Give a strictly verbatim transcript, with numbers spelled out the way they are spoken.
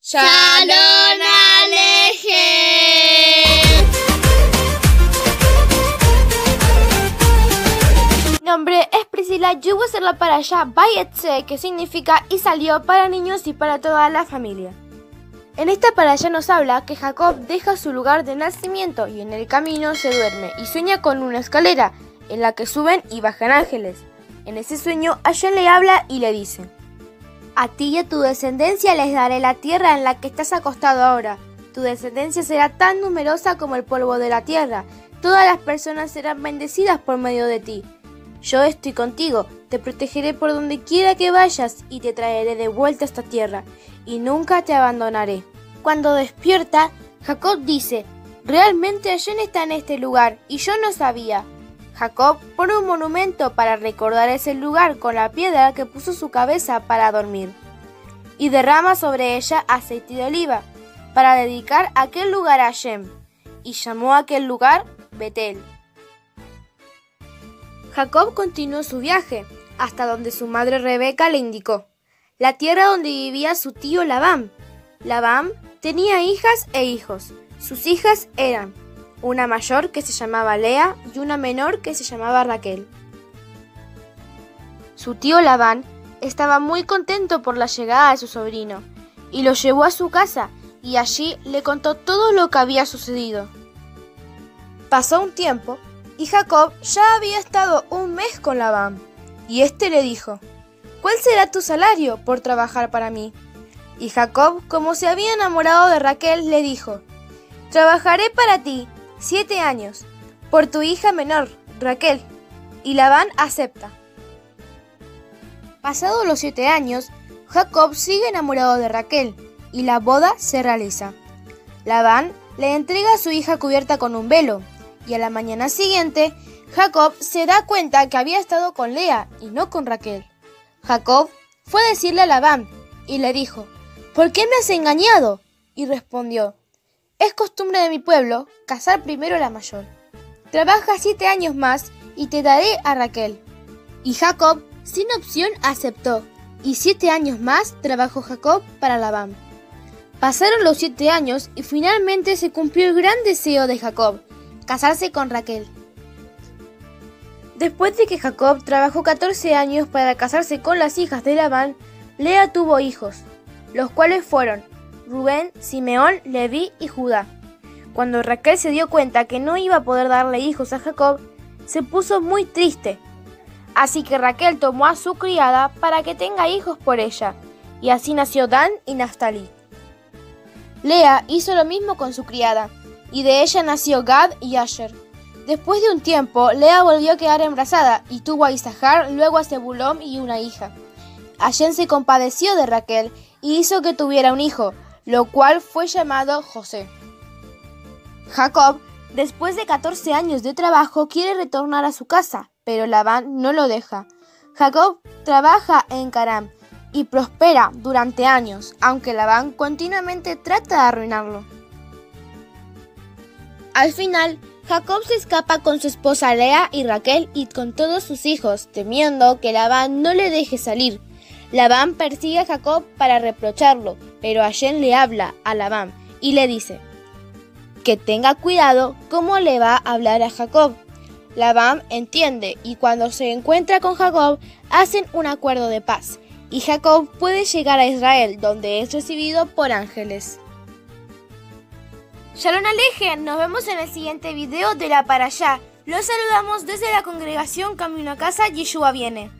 Shalom Alejem. Mi nombre es Priscila, yo voy a hacer la parashá Vayetze, que significa y salió para niños y para toda la familia. En esta parashá nos habla que Jacob deja su lugar de nacimiento y en el camino se duerme y sueña con una escalera en la que suben y bajan ángeles. En ese sueño Hashem le habla y le dice: a ti y a tu descendencia les daré la tierra en la que estás acostado ahora. Tu descendencia será tan numerosa como el polvo de la tierra. Todas las personas serán bendecidas por medio de ti. Yo estoy contigo, te protegeré por donde quiera que vayas y te traeré de vuelta a esta tierra, y nunca te abandonaré. Cuando despierta, Jacob dice: realmente Hashem está en este lugar, y yo no sabía. Jacob pone un monumento para recordar ese lugar con la piedra que puso su cabeza para dormir, y derrama sobre ella aceite de oliva, para dedicar aquel lugar a Hashem, y llamó a aquel lugar Betel. Jacob continuó su viaje, hasta donde su madre Rebeca le indicó, la tierra donde vivía su tío Labán. Labán tenía hijas e hijos. Sus hijas eran una mayor que se llamaba Lea y una menor que se llamaba Raquel. Su tío Labán estaba muy contento por la llegada de su sobrino, y lo llevó a su casa, y allí le contó todo lo que había sucedido. Pasó un tiempo, y Jacob ya había estado un mes con Labán, y éste le dijo: ¿cuál será tu salario por trabajar para mí? Y Jacob, como se había enamorado de Raquel, le dijo: trabajaré para ti siete años, por tu hija menor, Raquel. Y Labán acepta. Pasados los siete años, Jacob sigue enamorado de Raquel, y la boda se realiza. Labán le entrega a su hija cubierta con un velo, y a la mañana siguiente, Jacob se da cuenta que había estado con Lea y no con Raquel. Jacob fue a decirle a Labán, y le dijo: ¿por qué me has engañado? Y respondió: es costumbre de mi pueblo casar primero a la mayor. Trabaja siete años más y te daré a Raquel. Y Jacob, sin opción, aceptó, y siete años más trabajó Jacob para Labán. Pasaron los siete años y finalmente se cumplió el gran deseo de Jacob, casarse con Raquel. Después de que Jacob trabajó catorce años para casarse con las hijas de Labán, Lea tuvo hijos, los cuales fueron Rubén, Simeón, Leví y Judá. Cuando Raquel se dio cuenta que no iba a poder darle hijos a Jacob, se puso muy triste. Así que Raquel tomó a su criada para que tenga hijos por ella, y así nació Dan y Naftalí. Lea hizo lo mismo con su criada, y de ella nació Gad y Asher. Después de un tiempo, Lea volvió a quedar embarazada y tuvo a Isahar, luego a Zebulón y una hija. Hashem se compadeció de Raquel y hizo que tuviera un hijo, lo cual fue llamado José. Jacob, después de catorce años de trabajo, quiere retornar a su casa, pero Labán no lo deja. Jacob trabaja en Caram y prospera durante años, aunque Labán continuamente trata de arruinarlo. Al final, Jacob se escapa con su esposa Lea y Raquel y con todos sus hijos, temiendo que Labán no le deje salir. Labán persigue a Jacob para reprocharlo, pero Hashem le habla a Labán y le dice que tenga cuidado cómo le va a hablar a Jacob. Labán entiende y cuando se encuentra con Jacob hacen un acuerdo de paz y Jacob puede llegar a Israel, donde es recibido por ángeles. Shalom Alejem, nos vemos en el siguiente video de la parashá. Los saludamos desde la congregación Camino a Casa Yeshua Viene.